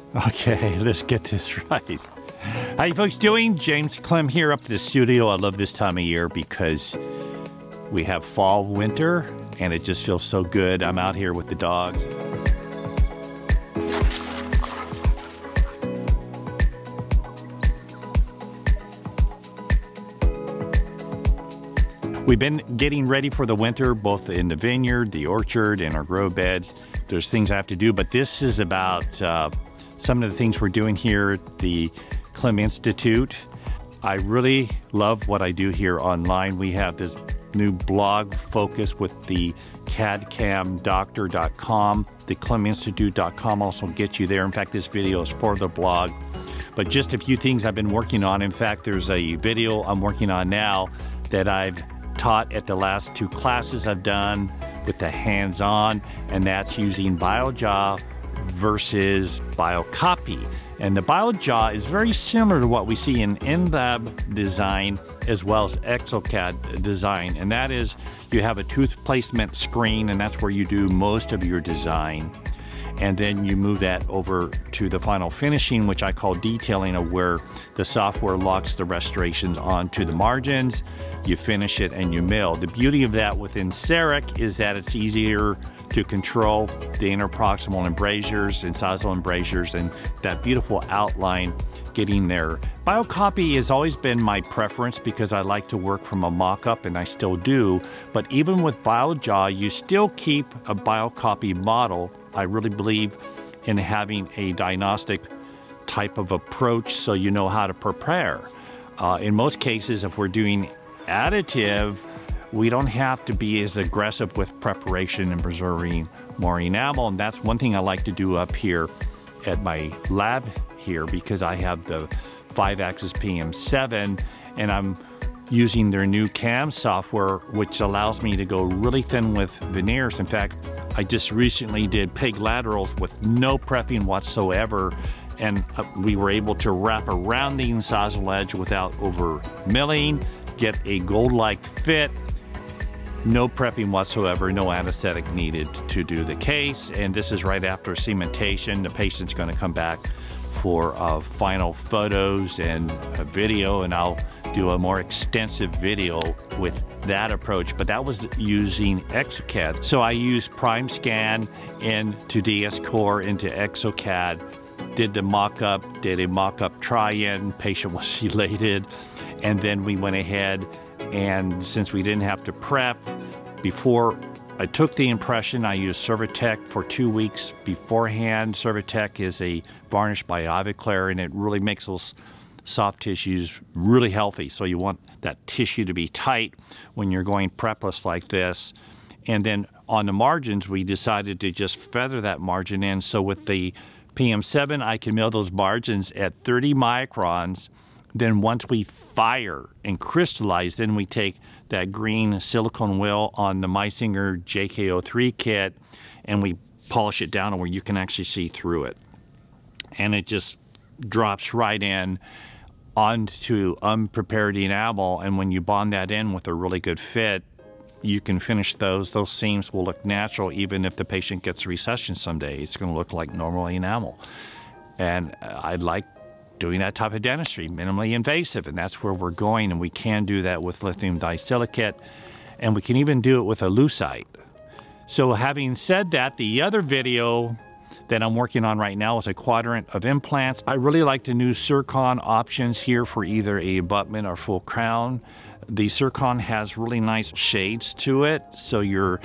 Okay, let's get this right. How you folks doing? James Klim here up at the studio. I love this time of year because we have fall, winter, and it just feels so good. I'm out here with the dogs. We've been getting ready for the winter, both in the vineyard, the orchard, and our grow beds. There's things I have to do, but this is about some of the things we're doing here at the Klim Institute. I really love what I do here online. We have this new blog focus with the cadcamdoctor.com. The kliminstitute.com also gets you there. In fact, this video is for the blog. But just a few things I've been working on. In fact, there's a video I'm working on now that I've taught at the last 2 classes I've done with the hands-on, and that's using BioJaw versus BioCopy. And the BioJaw is very similar to what we see in in-lab design as well as exocad design, and that is you have a tooth placement screen, and that's where you do most of your design. And then you move that over to the final finishing, which I call detailing, of where the software locks the restorations onto the margins, you finish it, and you mill. The beauty of that within CEREC is that it's easier to control the interproximal embrasures, incisal embrasures, and that beautiful outline getting there. BioCopy has always been my preference because I like to work from a mock-up, and I still do. But even with BioJaw, you still keep a BioCopy model. I really believe in having a diagnostic type of approach so you know how to prepare. In most cases, if we're doing additive, we don't have to be as aggressive with preparation and preserving more enamel, and that's one thing I like to do up here at my lab here, because I have the 5-axis PM7 and I'm using their new CAM software, which allows me to go really thin with veneers. In fact, I just recently did pig laterals with no prepping whatsoever, and we were able to wrap around the incisal edge without over milling, get a gold-like fit, no prepping whatsoever, no anesthetic needed to do the case. And this is right after cementation. The patient's going to come back for final photos and a video, and I'll do a more extensive video with that approach, but that was using exocad. So I used Prime Scan into DS Core into exocad, did the mock-up, did a mock-up try-in, patient was elated, and then we went ahead, and since we didn't have to prep, before I took the impression, I used CEREC for 2 weeks beforehand. CEREC is a varnish by Ivoclar, and it really makes those soft tissues really healthy. So you want that tissue to be tight when you're going prepless like this. And then on the margins, we decided to just feather that margin in. So with the PM7, I can mill those margins at 30 microns. Then once we fire and crystallize, then we take that green silicone wheel on the Meisinger JK03 kit and we polish it down where you can actually see through it. And it just drops right in onto unprepared enamel, and when you bond that in with a really good fit, you can finish those. Those seams will look natural even if the patient gets recession someday. It's going to look like normal enamel. And I like doing that type of dentistry, minimally invasive, and that's where we're going, and we can do that with lithium disilicate, and we can even do it with a lucite. So having said that, the other video that I'm working on right now is a quadrant of implants. I really like the new zircon options here for either a abutment or full crown. The zircon has really nice shades to it, so your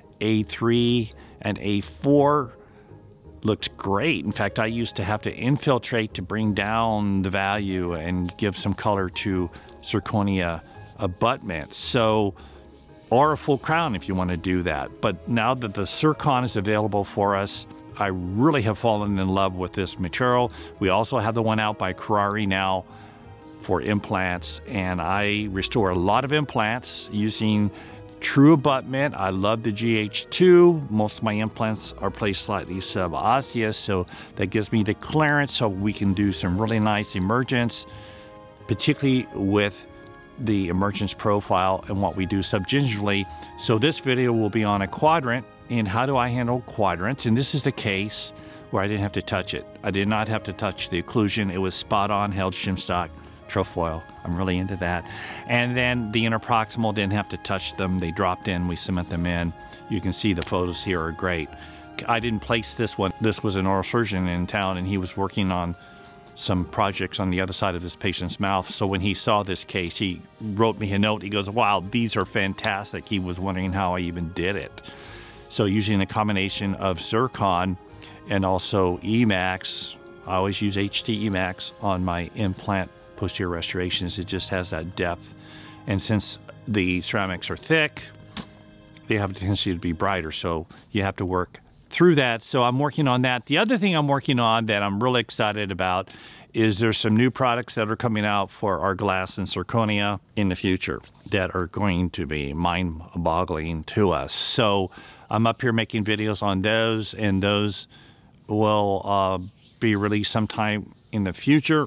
A3 and A4 looks great. In fact, I used to have to infiltrate to bring down the value and give some color to zirconia abutments. So, or a full crown if you want to do that. But now that the zircon is available for us, I really have fallen in love with this material. We also have the one out by Carrari now for implants, and I restore a lot of implants using true abutment. I love the GH2. Most of my implants are placed slightly subosseous, so that gives me the clearance so we can do some really nice emergence, particularly with the emergence profile and what we do subgingivally. So this video will be on a quadrant, and how do I handle quadrants, and this is the case where I didn't have to touch it. I did not have to touch the occlusion. It was spot on, held shim stock, trefoil. I'm really into that. And then the interproximal, didn't have to touch them. They dropped in, we cement them in. You can see the photos here are great. I didn't place this one. This was an oral surgeon in town, and he was working on some projects on the other side of this patient's mouth. So when he saw this case, he wrote me a note. He goes, wow, these are fantastic. He was wondering how I even did it. So using a combination of zircon and also Emax, I always use HT Emax on my implant posterior restorations. It just has that depth. And since the ceramics are thick, they have a tendency to be brighter. So you have to work through that. So I'm working on that. The other thing I'm working on that I'm really excited about is there's some new products that are coming out for our glass and zirconia in the future that are going to be mind-boggling to us. So I'm up here making videos on those, and those will be released sometime in the future.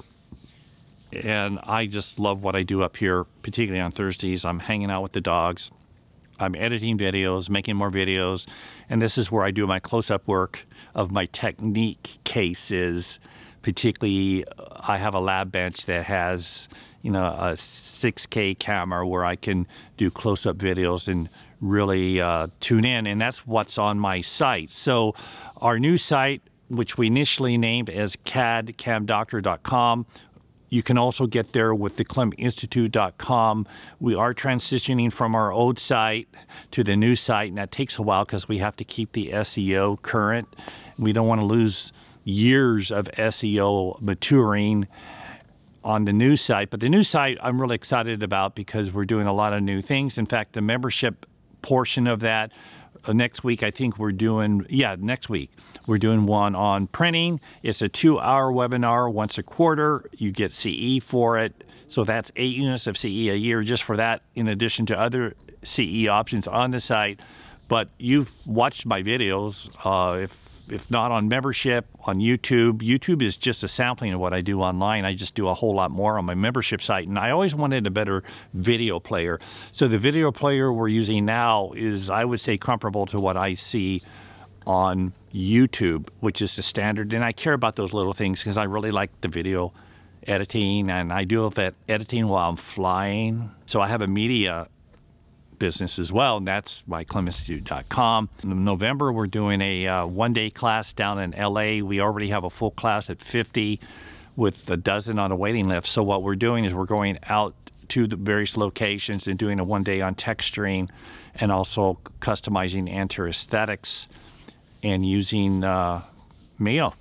And I just love what I do up here, particularly on Thursdays. I'm hanging out with the dogs. I'm editing videos, making more videos, and this is where I do my close-up work of my technique cases. Particularly, I have a lab bench that has, you know, a 6K camera where I can do close-up videos and really tune in, and that's what's on my site. So our new site, which we initially named as CAD-CAMDoctor.com, you can also get there with the KlimInstitute.com. We are transitioning from our old site to the new site, and that takes a while because we have to keep the SEO current. We don't want to lose years of SEO maturing on the new site. But the new site I'm really excited about because we're doing a lot of new things. In fact, the membership portion of that, next week I think we're doing, next week we're doing one on printing. It's a 2-hour webinar once a quarter. You get CE for it. So that's 8 units of CE a year just for that, in addition to other CE options on the site. But you've watched my videos, if not on membership, on YouTube. YouTube is just a sampling of what I do online. I just do a whole lot more on my membership site, and I always wanted a better video player. So the video player we're using now is, I would say, comparable to what I see on YouTube, which is the standard. And I care about those little things because I really like the video editing, and I do that editing while I'm flying. So I have a media business as well, and that's my KlimInstitute.com. In November, we're doing a one-day class down in LA. We already have a full class at 50 with a dozen on a waiting list. So what we're doing is we're going out to the various locations and doing a one-day on texturing and also customizing anterior aesthetics and using Mio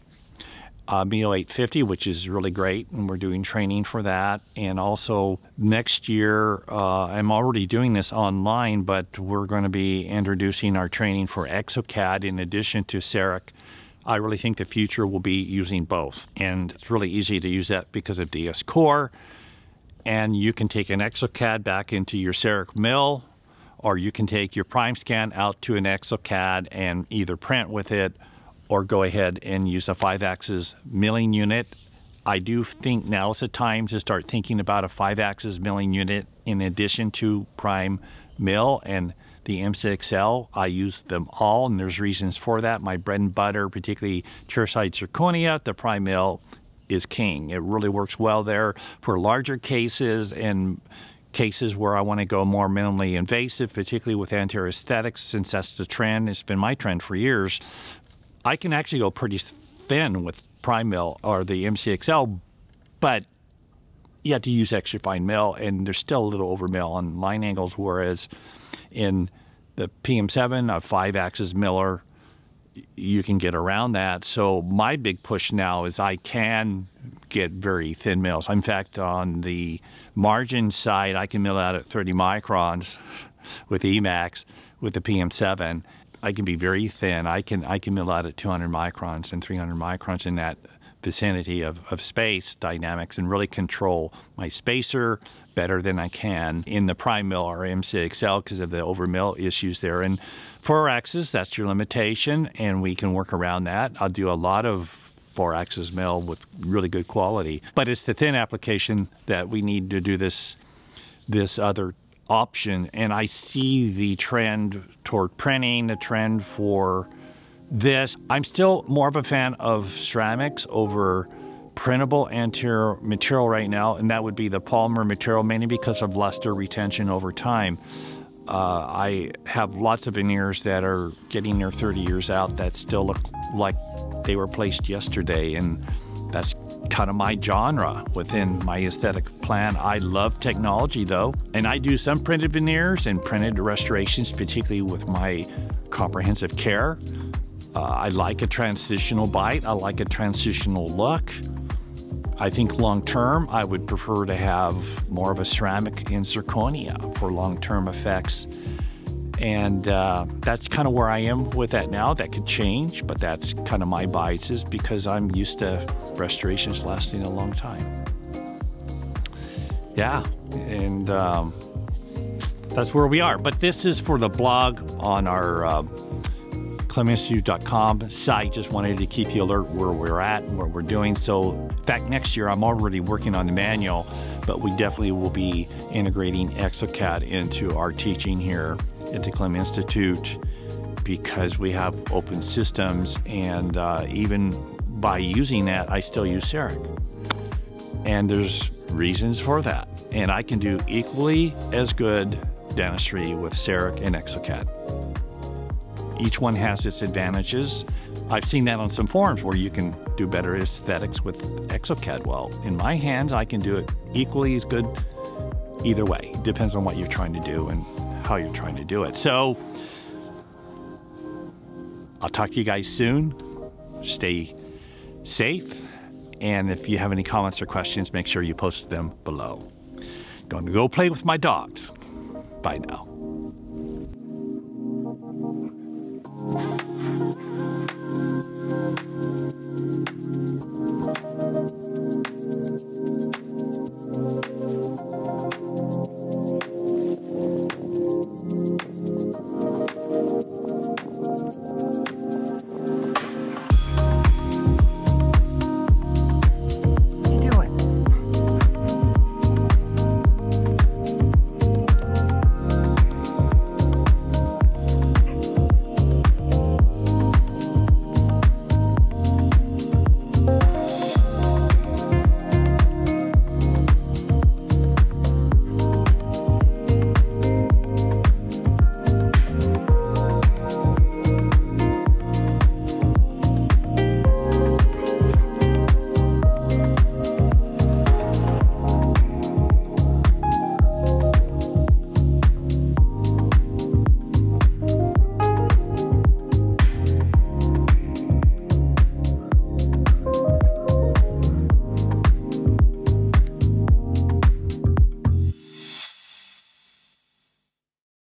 850, which is really great, and we're doing training for that. And also next year, I'm already doing this online, but we're going to be introducing our training for ExoCAD in addition to CEREC. I really think the future will be using both, and it's really easy to use that because of DS Core. And you can take an ExoCAD back into your CEREC mill, or you can take your prime scan out to an ExoCAD and either print with it or go ahead and use a 5-axis milling unit. I do think now's the time to start thinking about a 5-axis milling unit in addition to prime mill and the M6L. I use them all, and there's reasons for that. My bread and butter, particularly chairside zirconia, the prime mill is king. It really works well there for larger cases and cases where I want to go more minimally invasive, particularly with anterior aesthetics, since that's the trend. It's been my trend for years. I can actually go pretty thin with prime mill or the MCXL, but you have to use extra fine mill, and there's still a little over mill on line angles, whereas in the PM7, a 5-axis miller, you can get around that. So my big push now is I can get very thin mills. In fact, on the margin side, I can mill out at 30 microns with Emax with the PM7. I can be very thin. I can mill out at 200 microns and 300 microns in that vicinity of space dynamics and really control my spacer better than I can in the prime mill or M6XL because of the over mill issues there. And 4-axis, that's your limitation, and we can work around that. I'll do a lot of 4-axis mill with really good quality, but it's the thin application that we need to do this other option. And I see the trend toward printing, the trend for this. I'm still more of a fan of ceramics over printable anterior material right now, and that would be the polymer material, mainly because of luster retention over time. I have lots of veneers that are getting near 30 years out that still look like they were placed yesterday, and that's kind of my genre within my aesthetic plan. I love technology though, and I do some printed veneers and printed restorations, particularly with my comprehensive care. I like a transitional bite. I like a transitional look. I think long-term, I would prefer to have more of a ceramic in zirconia for long-term effects. And that's kind of where I am with that now. That could change, but that's kind of my biases because I'm used to restorations lasting a long time. Yeah, and that's where we are. But this is for the blog on our KlimInstitute.com site. Just wanted to keep you alert where we're at and what we're doing. So in fact, next year I'm already working on the manual, but we definitely will be integrating CAD into our teaching here at the Klim Institute because we have open systems, and even by using that, I still use CEREC. And there's reasons for that. And I can do equally as good dentistry with CEREC and CAD. Each one has its advantages. I've seen that on some forums where you can do better aesthetics with CAD. Well, in my hands, I can do it equally as good either way. It depends on what you're trying to do and how you're trying to do it. So I'll talk to you guys soon. Stay safe. And if you have any comments or questions, make sure you post them below. Going to go play with my dogs. Bye now.